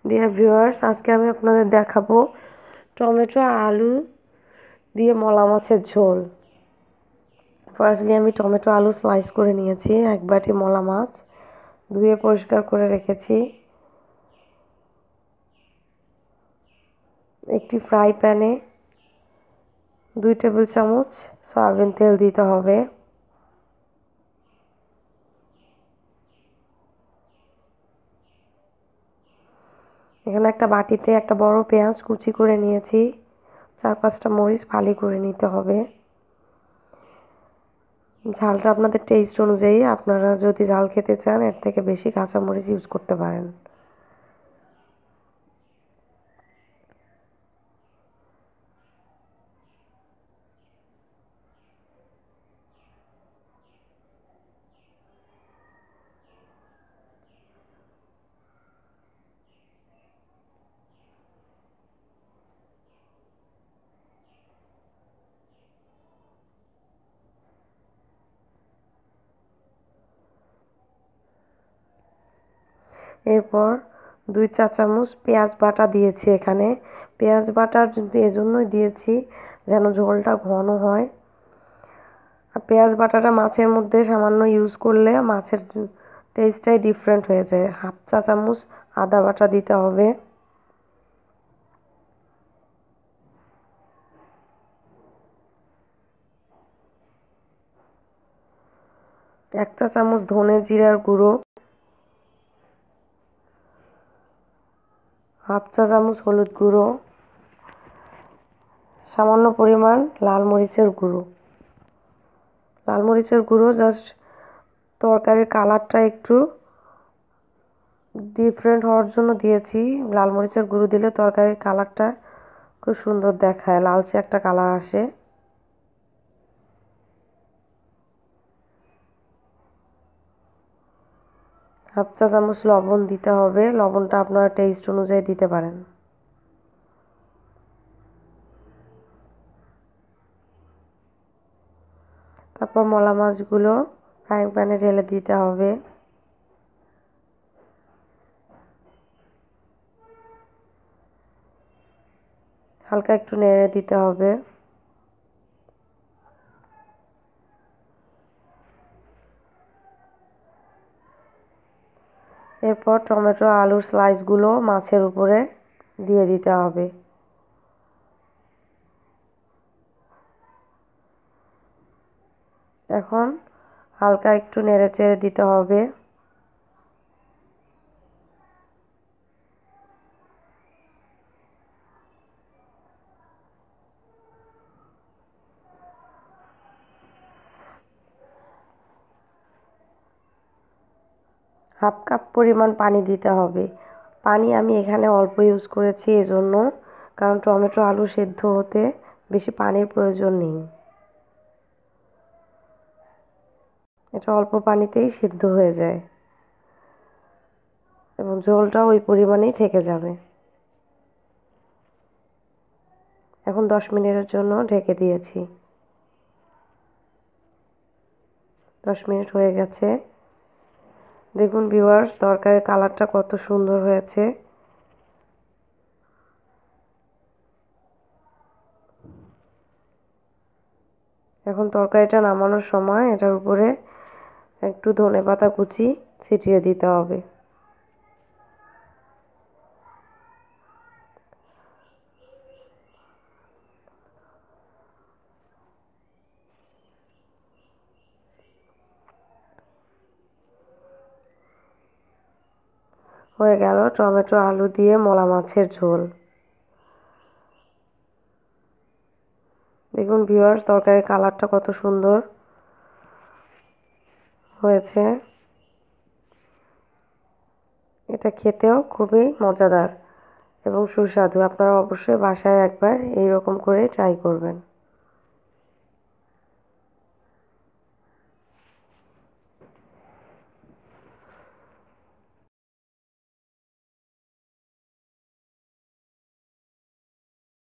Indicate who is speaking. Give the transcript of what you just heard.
Speaker 1: Dear viewers, আজকে আমি আপনাদের দেখাবো টমেটো আলু দিয়ে মলা মাছের ঝোল। ফার্স্টলি আমি টমেটো আলু স্লাইস করে নিয়েছি। এক বাটি মলা মাছ ধুয়ে পরিষ্কার করে রেখেছি। একটি ফ্রাই প্যানে 2 টেবিল চামচ সয়াবিন তেল দিতে হবে। এখানে একটা বাটিতে একটা বড় পেঁয়াজ কুচি করে নিয়েছি। 4-5টা মরিচ ফালি করে নিতে হবে। ঝালটা আপনাদের টেস্ট অনুযায়ী, আপনারা যদি ঝাল খেতে চান এর থেকে বেশি কাঁচামরিচ ইউজ করতে পারেন। এরপর 2 চা চামচ পেঁয়াজ বাটা দিয়েছি। এখানে পেঁয়াজ বাটা এজন্যই দিয়েছি যেন ঝোলটা ঘন হয়। আর পেঁয়াজ বাটাটা মাছের মধ্যে সামান্য ইউজ করলে মাছের টেস্টটাই ডিফারেন্ট হয়ে যায়। 1/2 চা চামচ আদা বাটা দিতে হবে। 1 চা চামচ ধনে জিরার গুঁড়ো, 1/2 চা চামচ হলুদ গুঁড়ো, সামান্য পরিমাণ লাল মরিচের গুঁড়ো। লাল মরিচের গুঁড়ো জাস্ট তরকারির কালারটা একটু ডিফারেন্ট হওয়ার জন্য দিয়েছি। লাল মরিচের গুঁড়ো দিলে তরকারির কালারটা খুব সুন্দর দেখায়, লালচে একটা কালার আসে। হাফ চা চামচ লবণ দিতে হবে। লবণটা আপনার টেস্ট অনুযায়ী দিতে পারেন। তারপর মলা মাছগুলো ফ্রাইং প্যানে ঢেলে দিতে হবে। হালকা একটু নেড়ে দিতে হবে। এরপর টমেটো আলুর স্লাইসগুলো মাছের উপরে দিয়ে দিতে হবে। এখন হালকা একটু নেড়ে চেড়ে দিতে হবে। হাফ কাপ পরিমাণ পানি দিতে হবে। পানি আমি এখানে অল্প ইউজ করেছি এজন্য, কারণ টমেটো আলু সেদ্ধ হতে বেশি পানির প্রয়োজন নেই। এটা অল্প পানিতেই সিদ্ধ হয়ে যায় এবং ঝোলটাও ওই পরিমাণেই থেকে যাবে। এখন 10 মিনিটের জন্য ঢেকে দিয়েছি। 10 মিনিট হয়ে গেছে। দেখুন ভিউয়ার্স, তরকারির কালারটা কত সুন্দর হয়েছে। এখন তরকারিটা নামানোর সময় এটার উপরে একটু ধনেপাতা কুচি ছিটিয়ে দিতে হবে। হয়ে গেল টমেটো আলু দিয়ে মলা মাছের ঝোল। দেখুন ভিউয়ার্স, তরকারির কালারটা কত সুন্দর হয়েছে। এটা খেতেও খুবই মজাদার এবং সুস্বাদু। আপনারা অবশ্যই বাসায় একবার এইরকম করে ট্রাই করবেন।